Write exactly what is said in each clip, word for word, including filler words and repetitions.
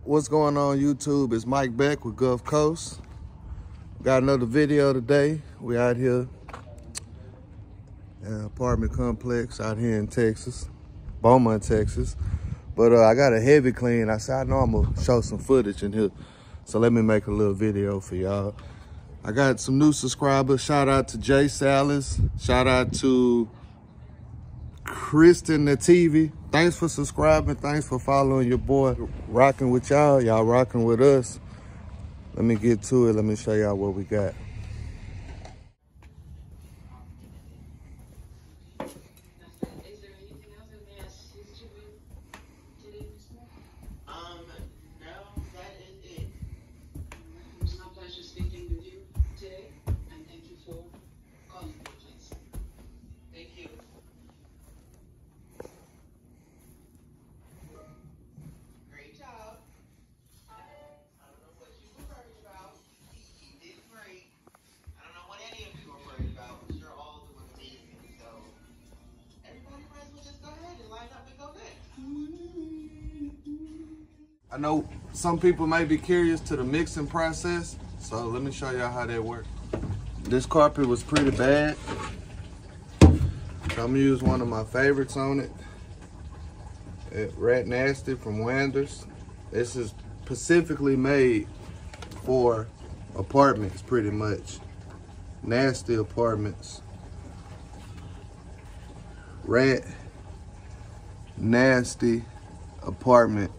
What's going on YouTube? It's Mike Beck with Gulf Coast. Got another video today. We out here in an apartment complex out here in Texas, Beaumont, Texas. But uh, I got a heavy clean. I said, I know I'm gonna show some footage in here. So let me make a little video for y'all. I got some new subscribers. Shout out to Jay Salas. Shout out to Kristen the T V. Thanks for subscribing. Thanks for following your boy. Rocking with y'all. Y'all rocking with us. Let me get to it. Let me show y'all what we got. I know some people may be curious to the mixing process, so let me show y'all how that works. This carpet was pretty bad, so I'm gonna use one of my favorites on it. It Rat Nasty from Wanders. This is specifically made for apartments, pretty much. Nasty apartments. Rat Nasty apartment.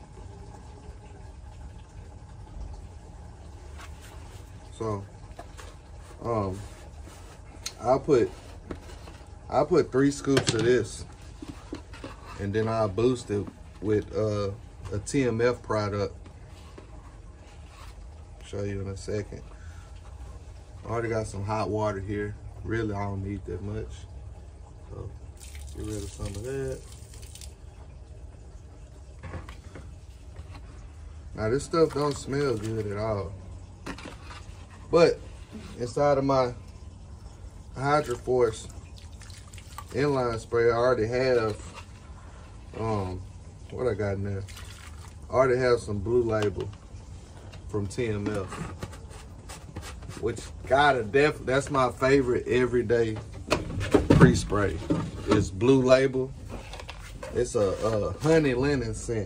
So, um, I'll put, I'll put three scoops of this, and then I'll boost it with uh, a T M F product. Show you in a second. I already got some hot water here. Really, I don't need that much. So, get rid of some of that. Now, this stuff don't smell good at all. But inside of my Hydroforce inline spray, I already have, um, what I got in there? I already have some Blue Label from T M F, which gotta def, that's my favorite everyday pre-spray. It's Blue Label. It's a, a honey linen scent.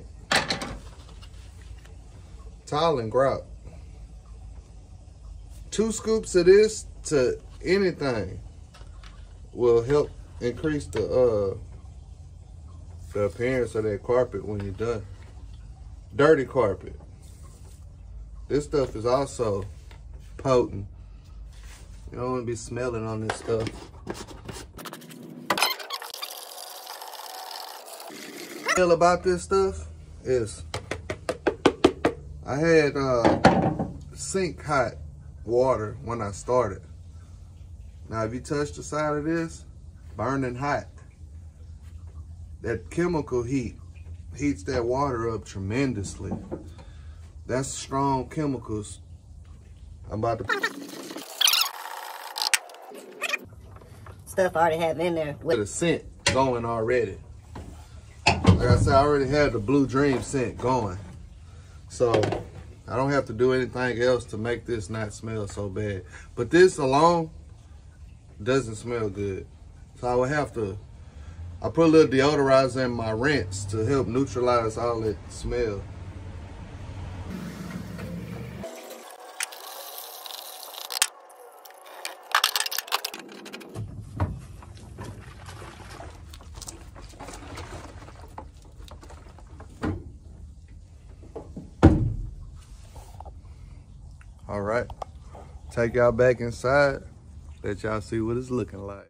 Tile and grout. Two scoops of this to anything will help increase the uh the appearance of that carpet when you're done. Dirty carpet. This stuff is also potent. You don't want to be smelling on this stuff. What I feel about this stuff is I had uh sink hot water when I started. Now, if you touch the side of this, burning hot, that chemical heat heats that water up tremendously. That's strong chemicals. I'm about to stuff I already have in there with the scent going already. Like I said, I already had the Blue Dream scent going, so I don't have to do anything else to make this not smell so bad. But this alone doesn't smell good. So I would have to, I put a little deodorizer in my rinse to help neutralize all that smell. All right, take y'all back inside, let y'all see what it's looking like.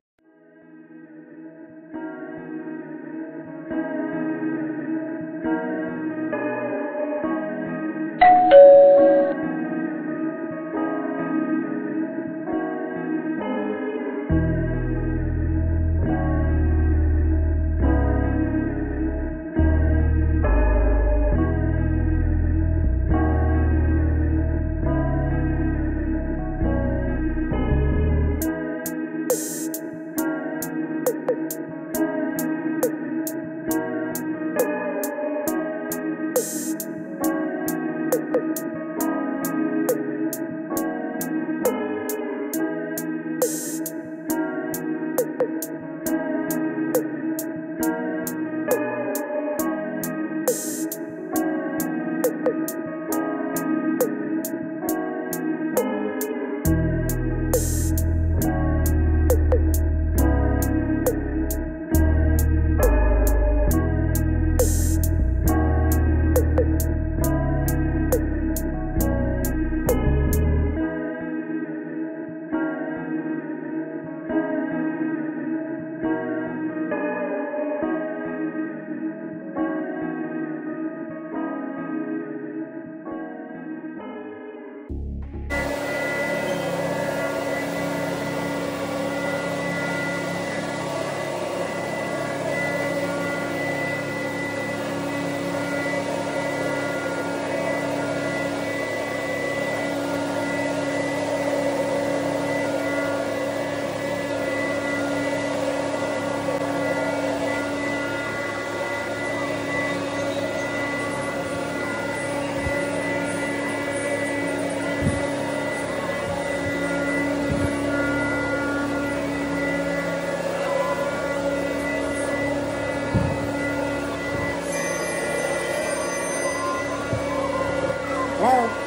Hello?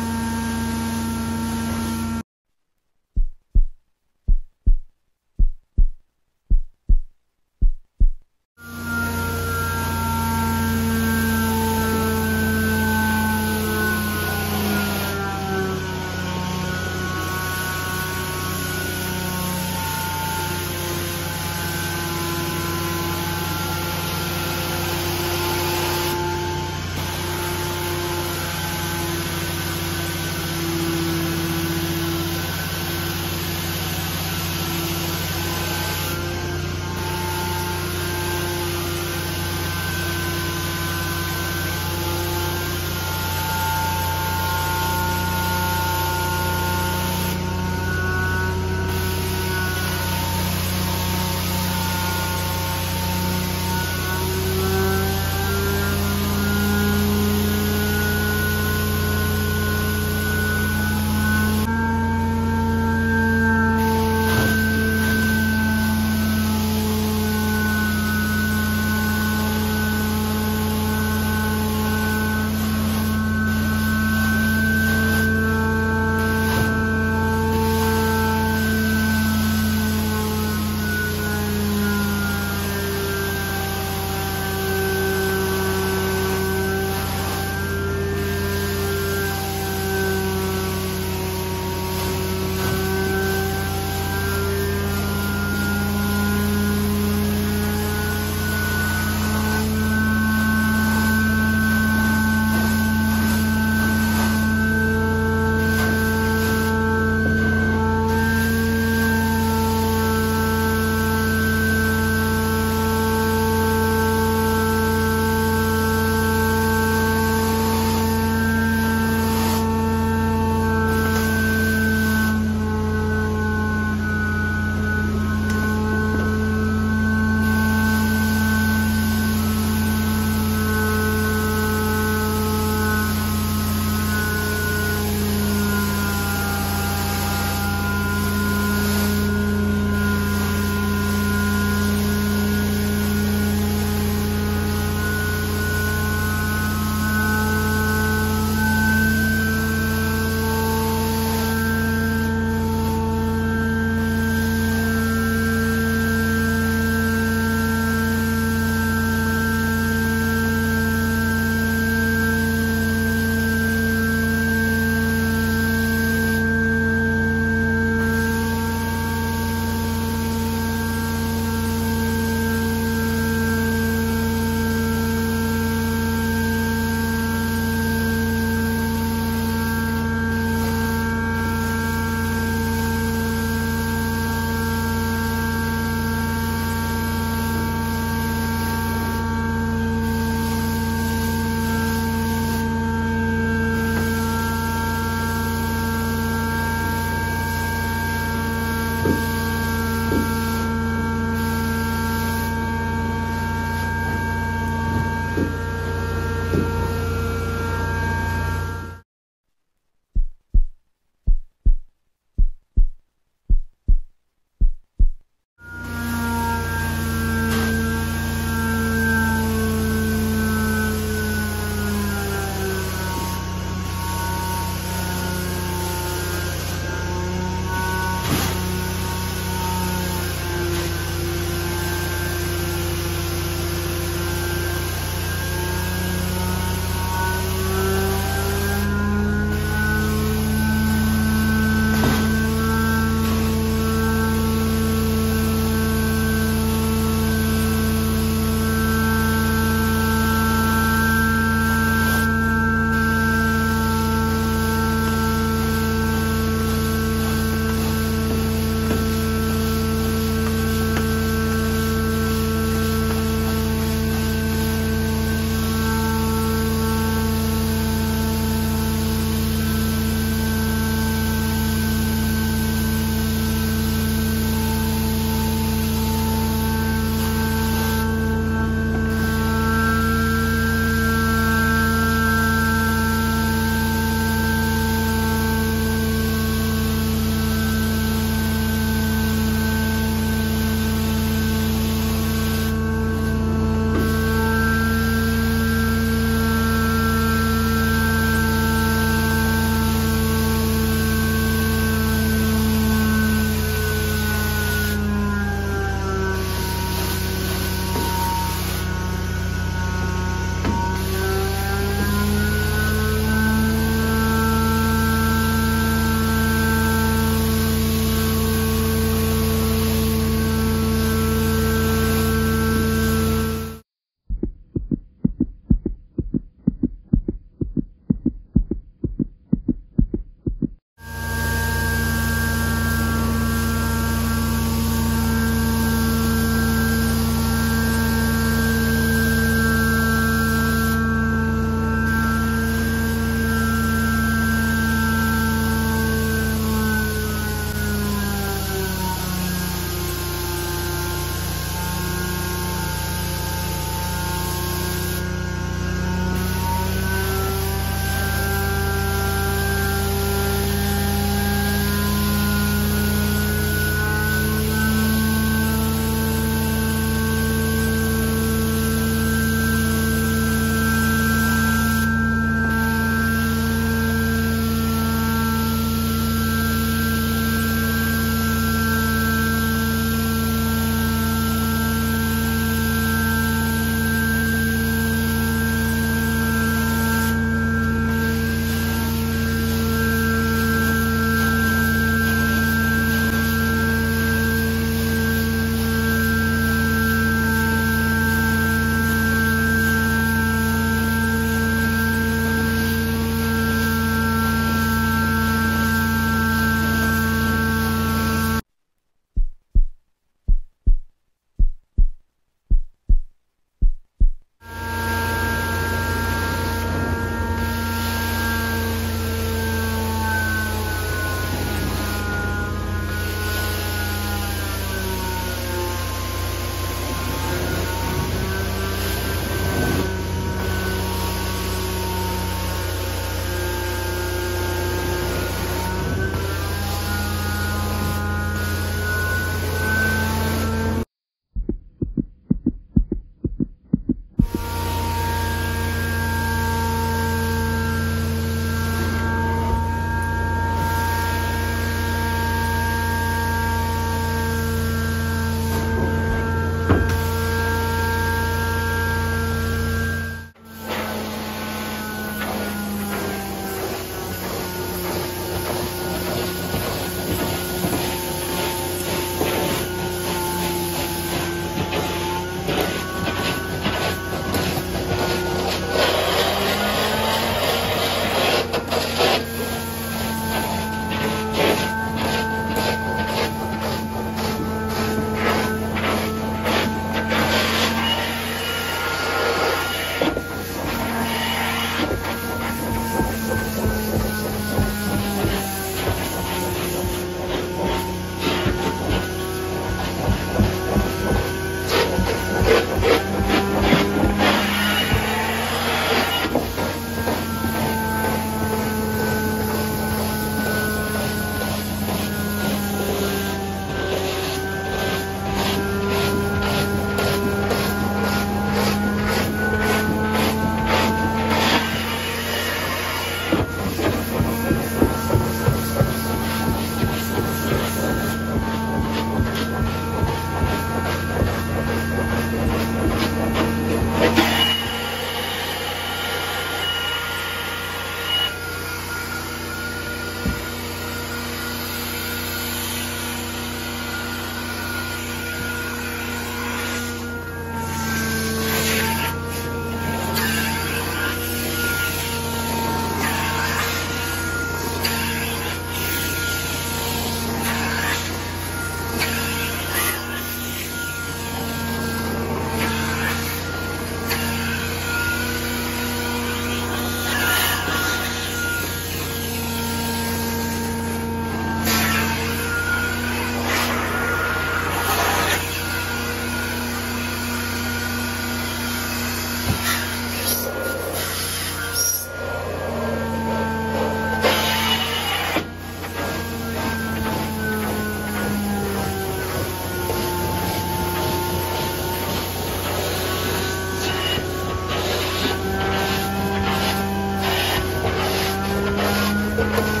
it.